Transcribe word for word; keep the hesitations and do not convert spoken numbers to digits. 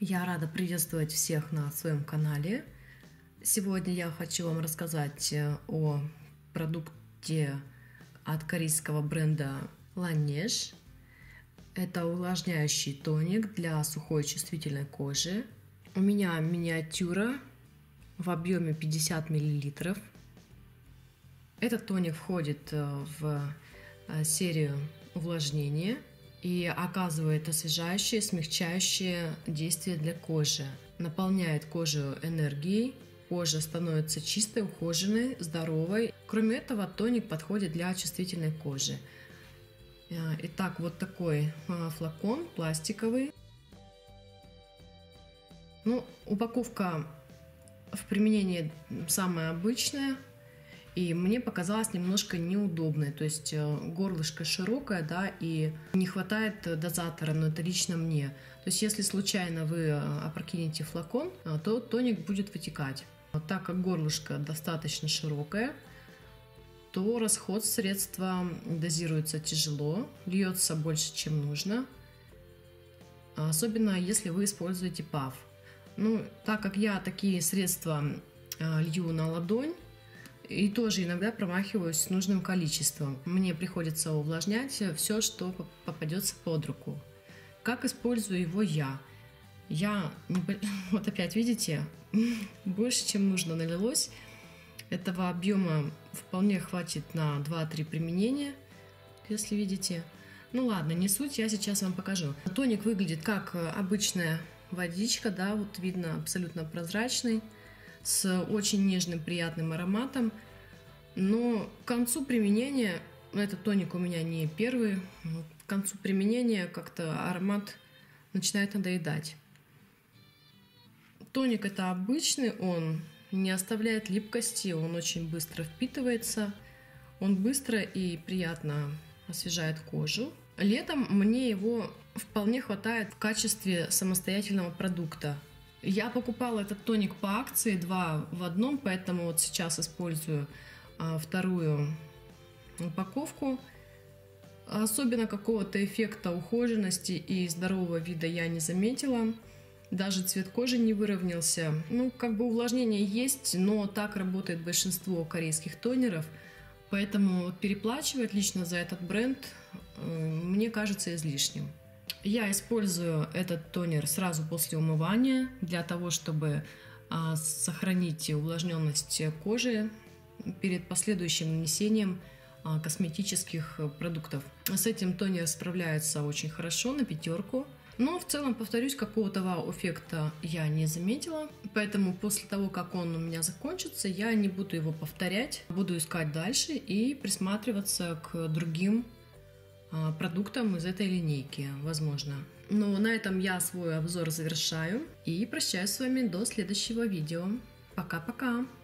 Я рада приветствовать всех на своем канале. Сегодня я хочу вам рассказать о продукте от корейского бренда Laneige. Это увлажняющий тоник для сухой чувствительной кожи. У меня миниатюра в объеме пятьдесят миллилитров. Этот тоник входит в серию увлажнения и оказывает освежающее, смягчающее действие для кожи. Наполняет кожу энергией, кожа становится чистой, ухоженной, здоровой. Кроме этого, тоник подходит для чувствительной кожи. Итак, вот такой флакон пластиковый. Ну, упаковка в применении самая обычная. И мне показалось немножко неудобной, то есть горлышко широкое, да, и не хватает дозатора, но это лично мне. То есть если случайно вы опрокинете флакон, то тоник будет вытекать. Так как горлышко достаточно широкое, то расход средства дозируется тяжело, льется больше, чем нужно, особенно если вы используете паф. Ну, так как я такие средства лью на ладонь, и тоже иногда промахиваюсь с нужным количеством. Мне приходится увлажнять все, что попадется под руку. Как использую его я? Я, вот опять видите, больше, чем нужно налилось. Этого объема вполне хватит на два-три применения, если видите. Ну ладно, не суть, я сейчас вам покажу. Тоник выглядит как обычная водичка, да, вот видно, абсолютно прозрачный, с очень нежным, приятным ароматом. Но к концу применения, этот тоник у меня не первый, к концу применения как-то аромат начинает надоедать. Тоник это обычный, он не оставляет липкости, он очень быстро впитывается, он быстро и приятно освежает кожу. Летом мне его вполне хватает в качестве самостоятельного продукта. Я покупала этот тоник по акции два в одном, поэтому вот сейчас использую а, вторую упаковку. Особенно какого-то эффекта ухоженности и здорового вида я не заметила. Даже цвет кожи не выровнялся. Ну, как бы увлажнение есть, но так работает большинство корейских тонеров. Поэтому переплачивать лично за этот бренд э, мне кажется излишним. Я использую этот тонер сразу после умывания для того, чтобы а, сохранить увлажненность кожи перед последующим нанесением а, косметических продуктов. С этим тонер справляется очень хорошо, на пятерку. Но в целом, повторюсь, какого-то вау-эффекта я не заметила. Поэтому после того, как он у меня закончится, я не буду его повторять. Буду искать дальше и присматриваться к другим продуктам из этой линейки, возможно. Но на этом я свой обзор завершаю и прощаюсь с вами до следующего видео. Пока-пока!